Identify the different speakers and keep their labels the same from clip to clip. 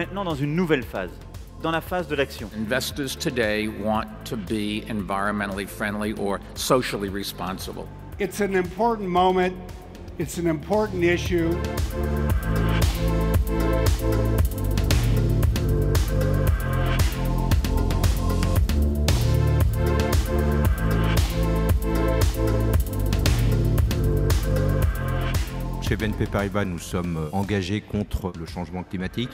Speaker 1: maintenant dans une nouvelle phase, dans la phase de l'action.
Speaker 2: Investors today want to be environmentally friendly or socially responsible.
Speaker 3: It's an important moment. It's an important issue.
Speaker 4: Chez BNP Paribas, nous sommes engagés contre le changement climatique.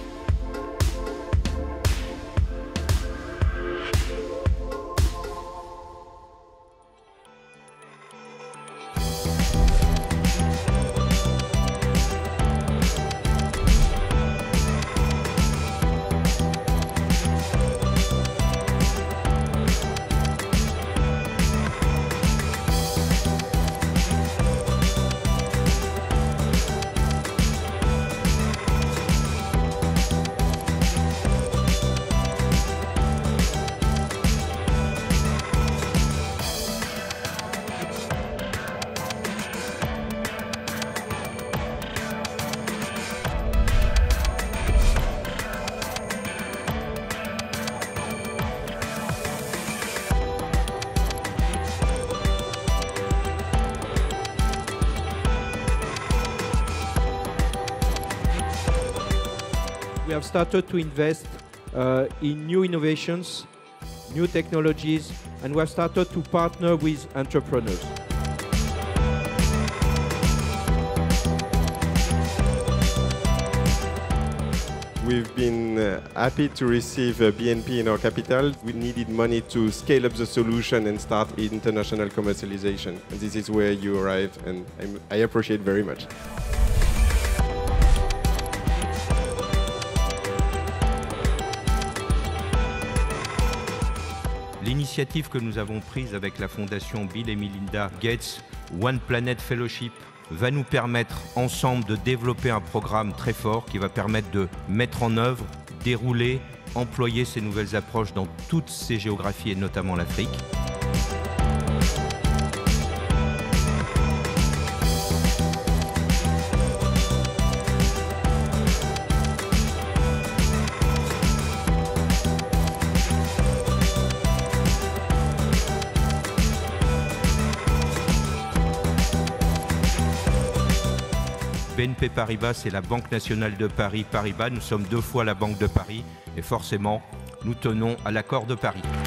Speaker 5: We have started to invest in new innovations, new technologies, and we have started to partner with entrepreneurs.
Speaker 6: We've been happy to receive BNP in our capital. We needed money to scale up the solution and start international commercialization. And this is where you arrive, and I appreciate very much.
Speaker 4: L'initiative que nous avons prise avec la fondation Bill et Melinda Gates, One Planet Fellowship, va nous permettre ensemble de développer un programme très fort qui va permettre de mettre en œuvre, dérouler, employer ces nouvelles approches dans toutes ces géographies et notamment l'Afrique. BNP Paribas, c'est la Banque nationale de Paris, Paribas. Nous sommes 2 fois la Banque de Paris et forcément, nous tenons à l'accord de Paris.